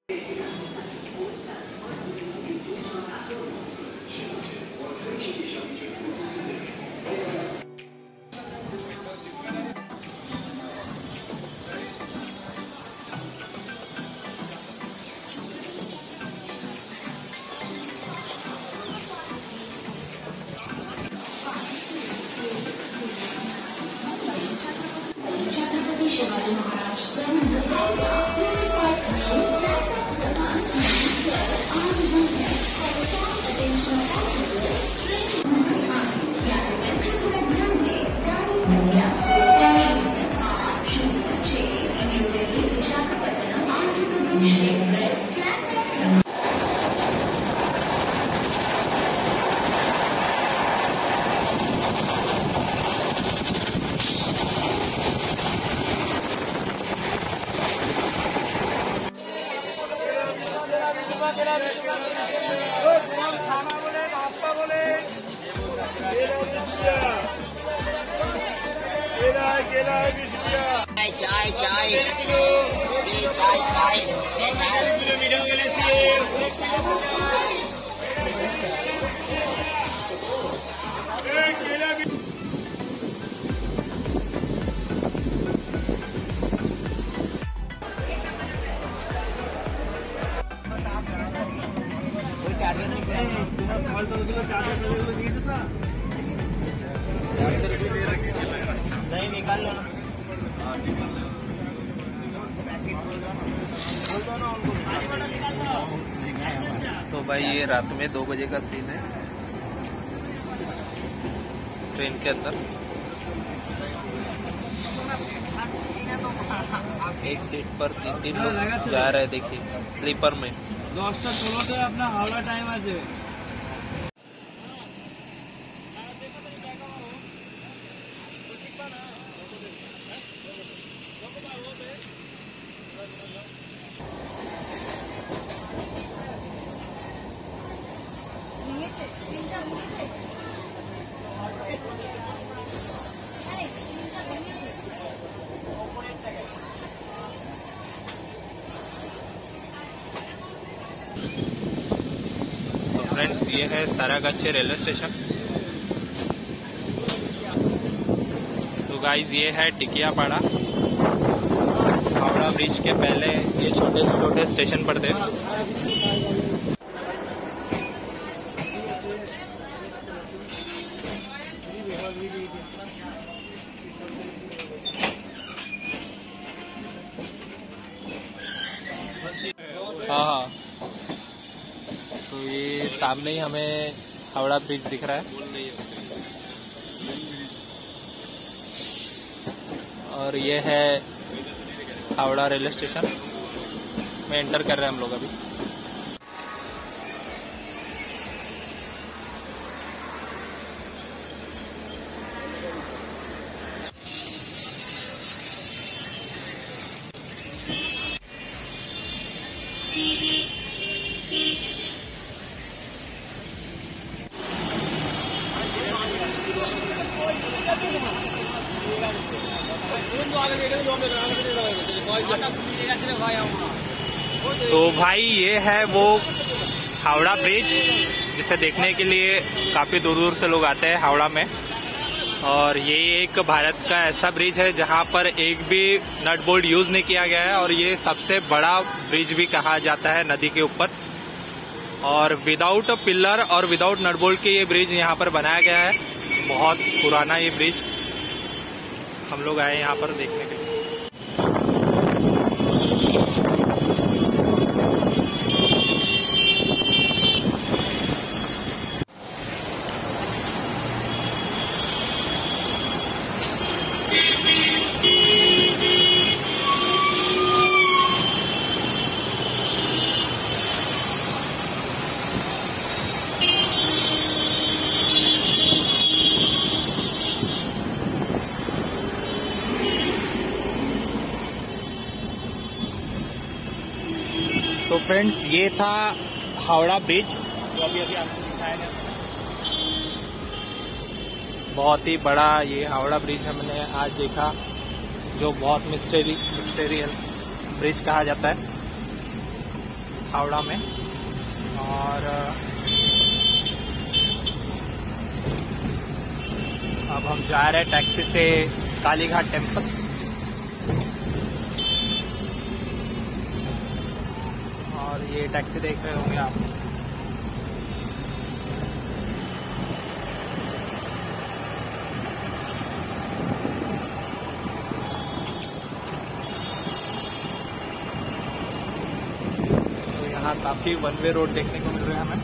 शिवाजी महाराज चाय चाय चाय चाय नहीं निकाल लो। तो भाई ये रात में 2 बजे का सीन है ट्रेन के अंदर। एक सीट पर 3 लोग जा रहे हैं, देखिए स्लीपर में। 10টা 16 अपना हावड़ा टाइम আছে। तो फ्रेंड्स ये है सारागाछी रेलवे स्टेशन। तो गाइज ये है टिकियापाड़ा। हावड़ा ब्रिज के पहले ये छोटे छोटे स्टेशन पड़ते हैं। हाँ, तो ये सामने ही हमें हावड़ा ब्रिज दिख रहा है और ये है हावड़ा रेलवे स्टेशन में एंटर कर रहे हैं हम लोग अभी। तो भाई ये है वो हावड़ा ब्रिज जिसे देखने के लिए काफी दूर दूर से लोग आते हैं हावड़ा में। और ये एक भारत का ऐसा ब्रिज है जहां पर एक भी नट बोल्ट यूज नहीं किया गया है और ये सबसे बड़ा ब्रिज भी कहा जाता है नदी के ऊपर। और विदाउट पिलर और विदाउट नट बोल्ट के ये ब्रिज यहाँ पर बनाया गया है। बहुत पुराना ये ब्रिज, हम लोग आए यहाँ पर देखने के लिए। तो फ्रेंड्स ये था हावड़ा ब्रिज जो अभी आपको दिखाया गया। बहुत ही बड़ा ये हावड़ा ब्रिज हमने आज देखा, जो बहुत मिस्टेरियल ब्रिज कहा जाता है। हावड़ा में। और अब हम जा रहे हैं टैक्सी से कालीघाट टेम्पल। और ये टैक्सी देख रहे होंगे आप। तो यहाँ काफी वन वे रोड देखने को मिल रहा है हमें।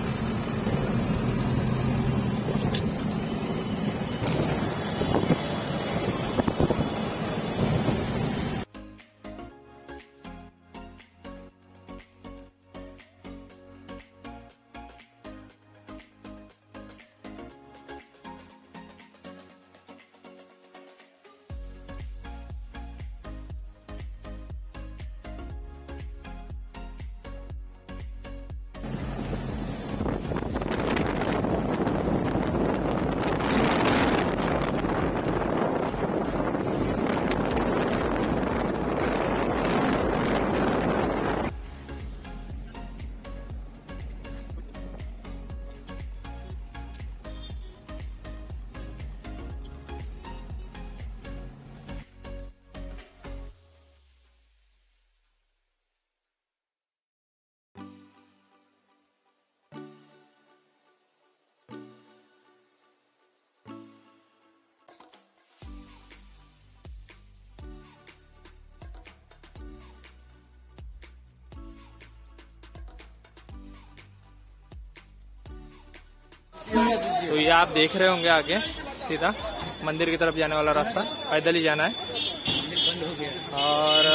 तो ये आप देख रहे होंगे आगे सीधा मंदिर की तरफ जाने वाला रास्ता, पैदल ही जाना है। और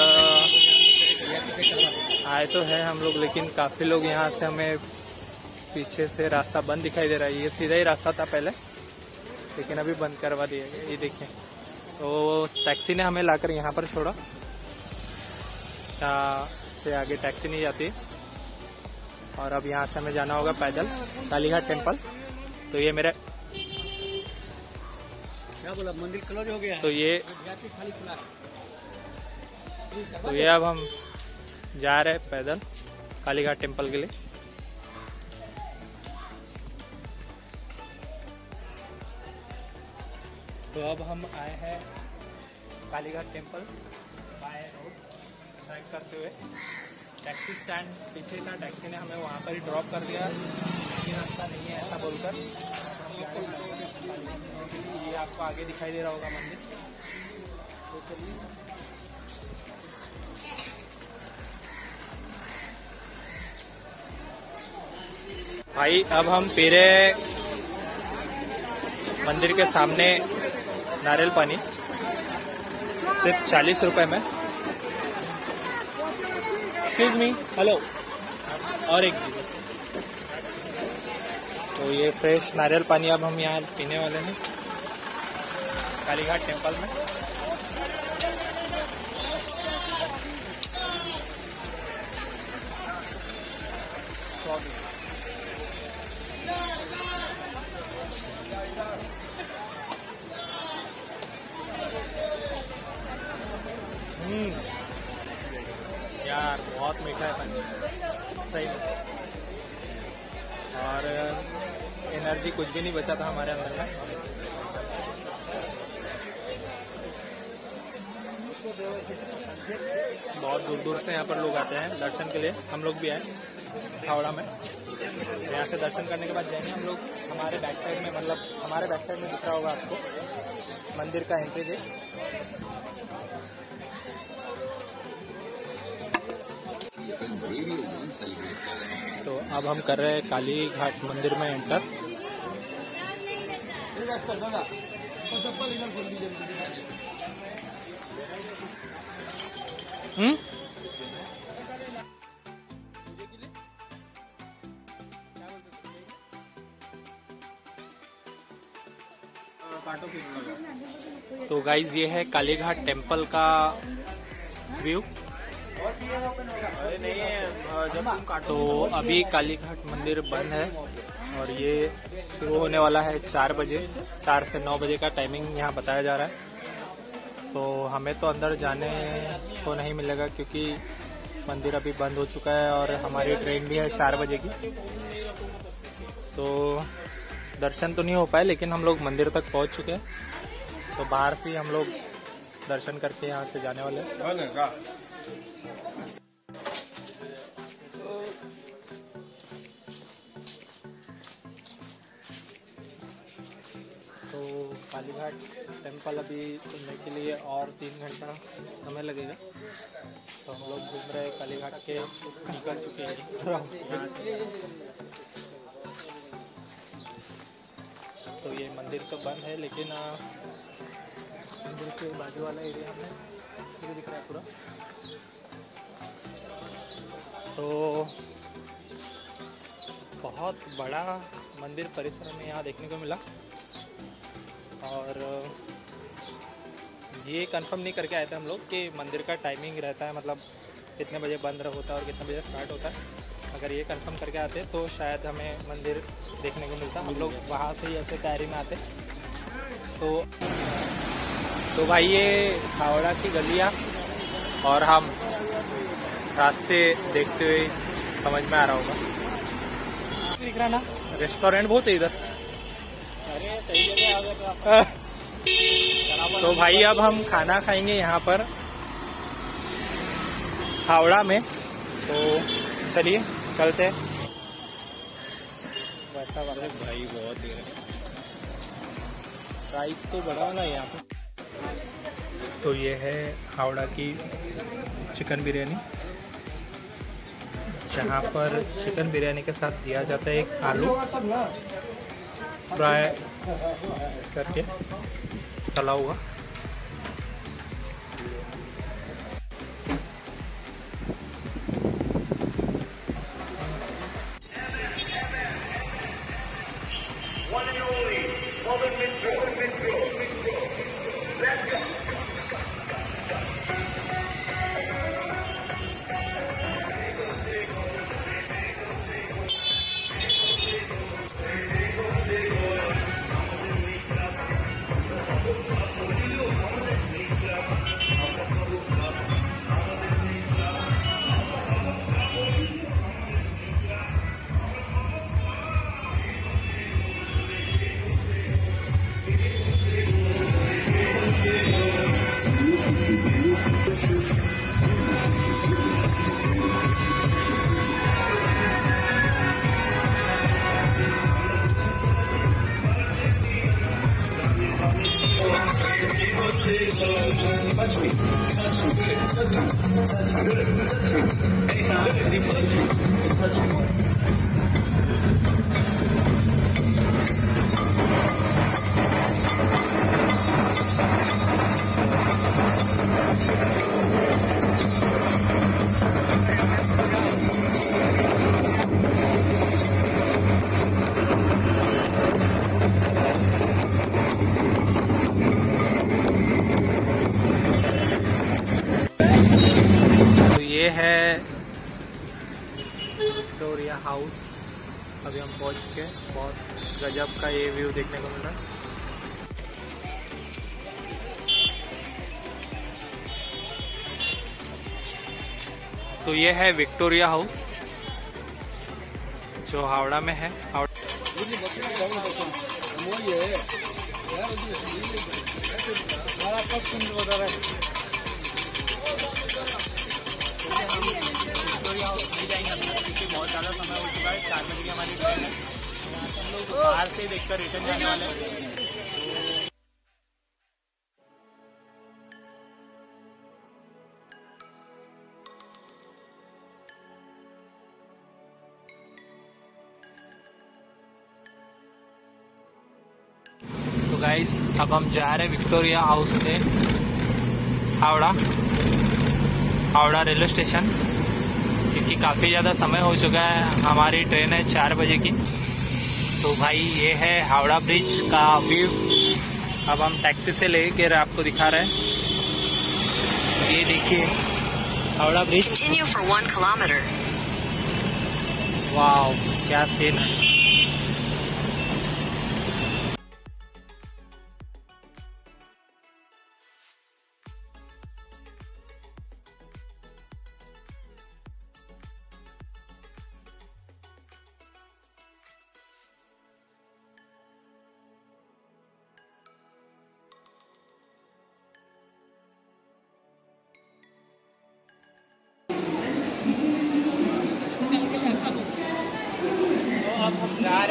आए तो है हम लोग, लेकिन काफी लोग यहाँ से हमें पीछे से रास्ता बंद दिखाई दे रहा है। ये सीधा ही रास्ता था पहले, लेकिन अभी बंद करवा दिया गया। ये देखिए, तो टैक्सी ने हमें लाकर यहाँ पर छोड़ा। यहाँ से आगे टैक्सी नहीं जाती और अब यहाँ से हमें जाना होगा पैदल कालीघाट टेम्पल। तो ये मेरे क्या बोला, मंदिर क्लोज हो गया है। तो ये अब हम जा रहे हैं पैदल कालीघाट टेम्पल के लिए। तो अब हम आए हैं Kalighat temple by road track करते हुए। टैक्सी स्टैंड पीछे था, टैक्सी ने हमें वहाँ पर ही ड्रॉप कर दिया। ये रास्ता नहीं है ऐसा बोलकर। ये आपको आगे दिखाई दे रहा होगा मंदिर। तो चलिए भाई, अब हम पीरे मंदिर के सामने नारियल पानी सिर्फ 40 रुपए में। एक्सक्यूज मी, हेलो, और एक दीजिए। तो ये फ्रेश नारियल पानी अब हम यहाँ पीने वाले हैं कालीघाट टेम्पल में। यार बहुत मीठा है पानी, सही में। और एनर्जी कुछ भी नहीं बचा था हमारे अंदर में। बहुत दूर दूर से यहाँ पर लोग आते हैं दर्शन के लिए। हम लोग भी आए हावड़ा में। यहाँ से दर्शन करने के बाद जाएंगे हम लोग हमारे बैक साइड में, मतलब हमारे बैक साइड में दिख रहा होगा आपको मंदिर का एंट्री गेट। तो अब हम कर रहे हैं कालीघाट मंदिर में एंटर। तो गाइज ये है कालीघाट टेम्पल का व्यू। तो अभी कालीघाट मंदिर बंद है और ये शुरू होने वाला है 4 बजे। 4 से 9 बजे का टाइमिंग यहाँ बताया जा रहा है। तो हमें तो अंदर जाने को नहीं मिलेगा क्योंकि मंदिर अभी बंद हो चुका है और हमारी ट्रेन भी है 4 बजे की, तो दर्शन तो नहीं हो पाए, लेकिन हम लोग मंदिर तक पहुंच चुके हैं। तो बाहर से हम लोग दर्शन करके यहाँ से जाने वाले हैं। तो कालीघाट टेम्पल अभी घूमने के लिए और 3 घंटा समय लगेगा। तो हम लोग घूम रहे हैं, कालीघाट के निकल चुके हैं। तो ये मंदिर तो बंद है, लेकिन मंदिर के बाजू वाला एरिया हमें दिख रहा है पूरा। तो बहुत बड़ा मंदिर परिसर हमें यहाँ देखने को मिला, और ये कंफर्म नहीं करके आए थे हम लोग कि मंदिर का टाइमिंग रहता है, मतलब कितने बजे बंद होता है और कितने बजे स्टार्ट होता है। अगर ये कंफर्म करके आते तो शायद हमें मंदिर देखने को मिलता। हम लोग वहाँ से ही ऐसे तैयारी में आते। तो भाई ये हावड़ा की गलियाँ और हम रास्ते देखते हुए समझ में आ रहा होगा। दिख रहा ना, रेस्टोरेंट बहुत है इधर। अरे सही जगह आ गए तो भाई अब हम खाना खाएंगे यहाँ पर हावड़ा में। तो चलिए चलते हैं। वैसा वाला भाई बहुत देर है। प्राइस तो बढ़ा ना यहाँ पे। तो ये है हावड़ा की चिकन बिरयानी, जहाँ पर चिकन बिरयानी के साथ दिया जाता है एक आलू फ्राई करके तला हुआ। ये है विक्टोरिया हाउस। अभी हम पहुंच चुके हैं। बहुत गजब का ये व्यू देखने को मिल रहा है। तो ये है विक्टोरिया हाउस जो हावड़ा में है। विक्टोरिया हाउस नहीं जाएंगे क्योंकि बहुत ज़्यादा समय हो चुका है। 4 बजे की हमारी ट्रेन है। हम लोग बाहर से देखकर रिटर्न जाने वाले हैं। तो गाइस अब हम जा रहे हैं विक्टोरिया हाउस से हावड़ा रेलवे स्टेशन, क्योंकि काफ़ी ज़्यादा समय हो चुका है। हमारी ट्रेन है 4 बजे की। तो भाई ये है हावड़ा ब्रिज का व्यू। अब हम टैक्सी से लेकर आपको दिखा रहे हैं। ये देखिए Howrah bridge. Continue for 1 kilometer. Wow क्या सीन है।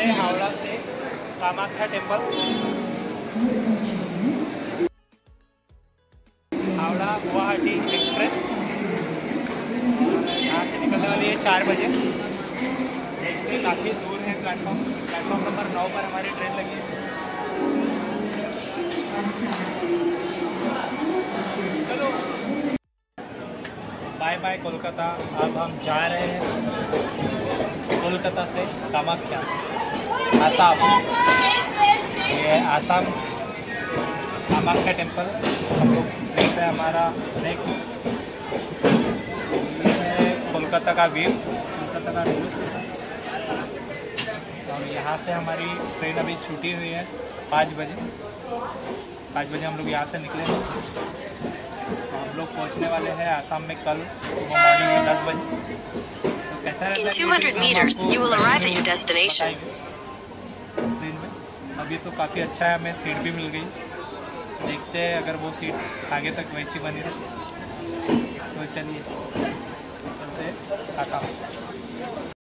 रहे हैं हावड़ा से कामाख्या टेम्पल। हावड़ा गुवाहाटी एक्सप्रेस यहाँ से निकलने वाली है 4 बजे। देखिए काफ़ी दूर है प्लेटफॉर्म नंबर 9 पर हमारी ट्रेन लगी है। चलो बाय बाय कोलकाता। अब हम जा रहे हैं कोलकाता से कामाख्या, आसाम। ये है आसाम कामाख्या टेम्पल। हम लोग देख रहे हैं हमारा नेक्स्ट। ये है कोलकाता का व्यू, कोलकाता का व्यू। और यहाँ से हमारी ट्रेन अभी छूटी हुई है 5 बजे। 5 बजे हम लोग यहाँ से निकले हैं। हम लोग पहुँचने वाले हैं आसाम में कल मॉर्निंग में 10 बजे। तो कैसा रहता है? In 200 meters, you will arrive at your destination. Train में अभी तो काफ़ी अच्छा है, हमें सीट भी मिल गई। देखते हैं अगर वो सीट आगे तक वैसी बनी रहे तो चलिए चलते हैं आसाम।